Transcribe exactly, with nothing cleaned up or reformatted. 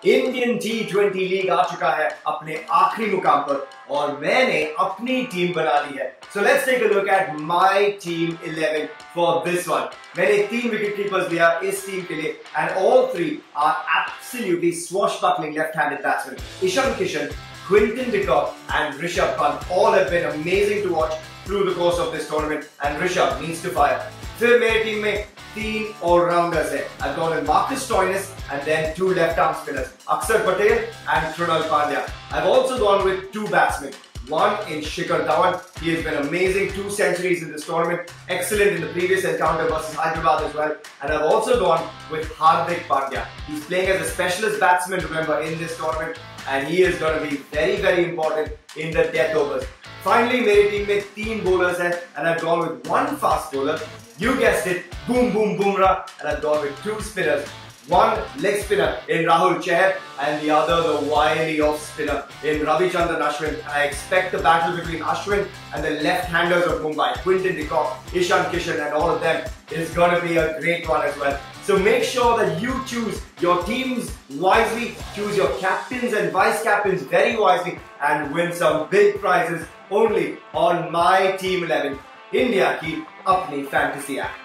Indian T twenty league आ चुका है अपने आखिरी मुकाम पर और मैंने अपनी टीम बना ली है। So let's take a look at my team eleven for this one. मैंने तीन विकेट कीपर्स लिया इस टीम के लिए and all three are absolutely swashbuckling left-handed batsmen. Ishan Kishan, Quinton de Kock and Rishabh Pant all have been amazing to watch through the course of this tournament and Rishabh needs to fire. फिर मेरी टीम में तीन allrounders हैं. I've gone with Marcus Stoinis and then two left-arm spinners, Akshar Patel and Krunal Pandya. I've also gone with two batsmen. One in Shikhar Dhawan. He has been amazing, two centuries in this tournament, excellent in the previous encounter versus Hyderabad as well. And I've also gone with Hardik Pandya. He's playing as a specialist batsman, remember, in this tournament, and he is going to be very, very important in the death overs. Finally, मेरी टीम में तीन bowlers हैं, and I've gone with one fast bowler. You guessed it, boom boom Bumrah, and I've gone with two spinners. One leg spinner in Rahul Chahar and the other the wily off spinner in Ravichandran Ashwin. And I expect the battle between Ashwin and the left-handers of Mumbai, Quinton de Kock, Ishan Kishan and all of them is going to be a great one as well. So make sure that you choose your teams wisely, choose your captains and vice-captains very wisely and win some big prizes only on My Team eleven, India की अपनी fantasy app.